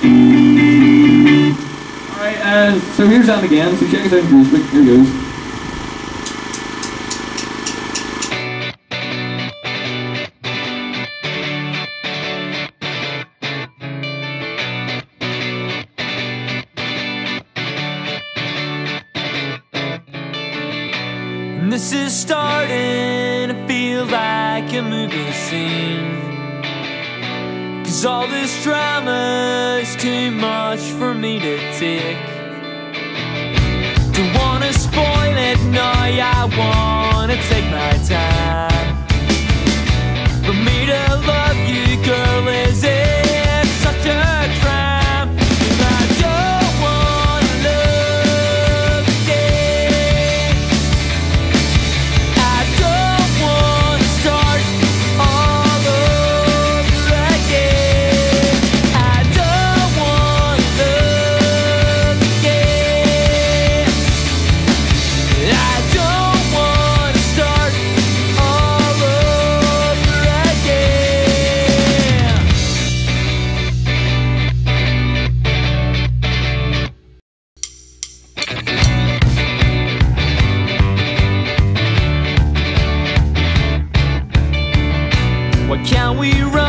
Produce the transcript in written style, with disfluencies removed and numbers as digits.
Alright, so here's Sam again, so check us out on Facebook, here goes. This is starting to feel like a movie scene, 'cause all this drama is too much for me to take. Don't wanna spoil it, no, I wanna take my time. For me to love you, girl, is it such a crime? 'Cause I don't wanna love again. I don't wanna start all over again. I don't wanna love again. I don't wanna start all over again. Why can't we run